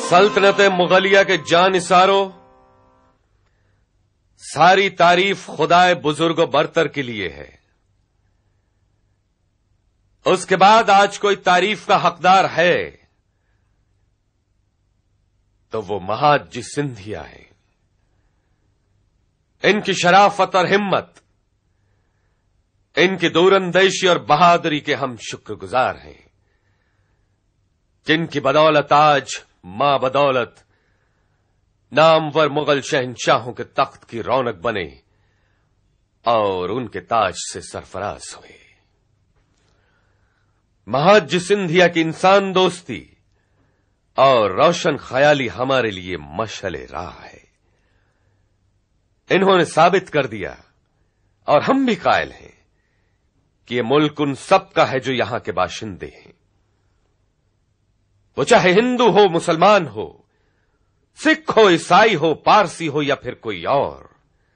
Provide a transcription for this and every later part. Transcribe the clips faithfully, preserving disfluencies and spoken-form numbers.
सल्तनत मुगलिया के जानिसारों, सारी तारीफ खुदाए बुजुर्ग बरतर के लिए है। उसके बाद आज कोई तारीफ का हकदार है तो वो महादजी सिंधिया है। इनकी शराफत और हिम्मत, इनकी दूरंदेशी और बहादुरी के हम शुक्रगुजार हैं, जिनकी बदौलत आज मां बदौलत नामवर मुगल शहंशाहों के तख्त की रौनक बने और उनके ताज से सरफराज हुए। महादजी सिंधिया की इंसान दोस्ती और रोशन ख्याली हमारे लिए मशअले राह है। इन्होंने साबित कर दिया और हम भी कायल हैं कि ये मुल्क उन सब का है जो यहां के बाशिंदे हैं। वो चाहे हिंदू हो, मुसलमान हो, सिख हो, ईसाई हो, पारसी हो या फिर कोई और।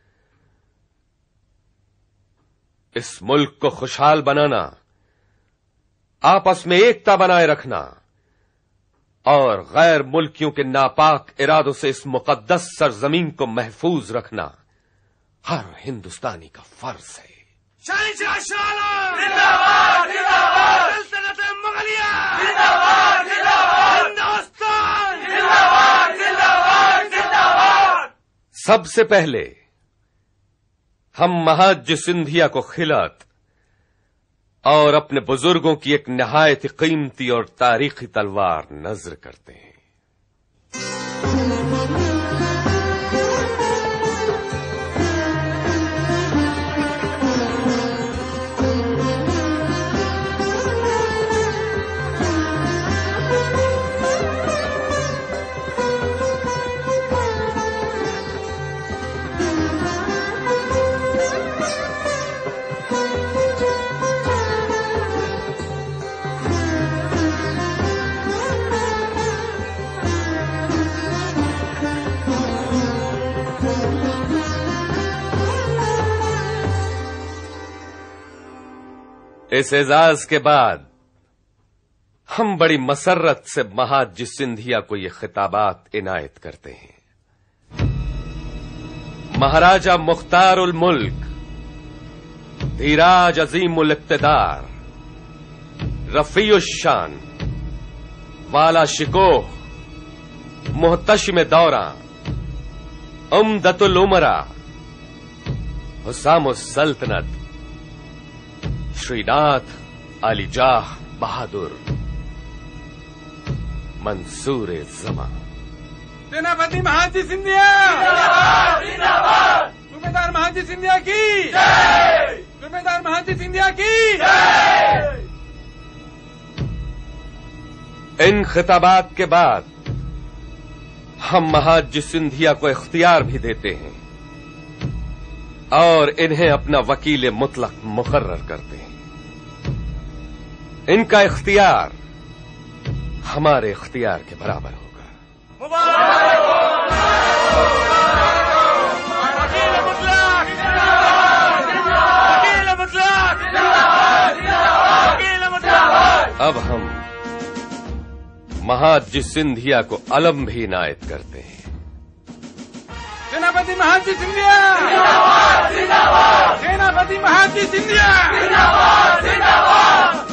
इस मुल्क को खुशहाल बनाना, आपस में एकता बनाए रखना और गैर मुल्कियों के नापाक इरादों से इस मुकद्दस सरजमीन को महफूज रखना हर हिंदुस्तानी का फर्ज है। शहंशाह शाह आलम जिंदाबाद जिंदाबाद, सल्तनत मुगलिया जिंदाबाद जिंदाबाद, हिंदुस्तान जिंदाबाद जिंदाबाद जिंदाबाद। सबसे पहले हम महादजी सिंधिया को खिलात और अपने बुजुर्गों की एक नहायत कीमती और तारीखी तलवार नजर करते हैं। इस एजाज के बाद हम बड़ी मसर्रत से महादजी सिंधिया को ये खिताबात इनायत करते हैं। महाराजा मुख्तार उल मुल्क, धीराज अजीम उल इक्तदार, रफीउश शान, वाला शिकोह, मुहतशिम दौरा, उम्दतुल उमरा, हुसामुस सल्तनत, श्रीनाथ अलीजाह बहादुर, मंसूर जमा। सेनापति महादजी सिंधिया जिंदाबाद जिंदाबाद, सूबेदार महादजी सिंधिया की जय, सूबेदार महादजी सिंधिया की जय। इन खिताबात के बाद हम महादजी सिंधिया को इख्तियार भी देते हैं और इन्हें अपना वकील मुतलक मुकर्रर करते हैं। इनका इख्तियार हमारे इख्तियार के बराबर होगा। मुबारक हो, वकील मुतलक जिंदाबाद जिंदाबाद, वकील मुतलक जिंदाबाद जिंदाबाद, वकील मुतलक। अब हम महादजी सिंधिया को अलम भी इनायत करते हैं। सेनापति महादजी सिंधिया जिंदाबाद जिंदाबाद, सेनापति महादजी सिंधिया जिंदाबाद जिंदाबाद।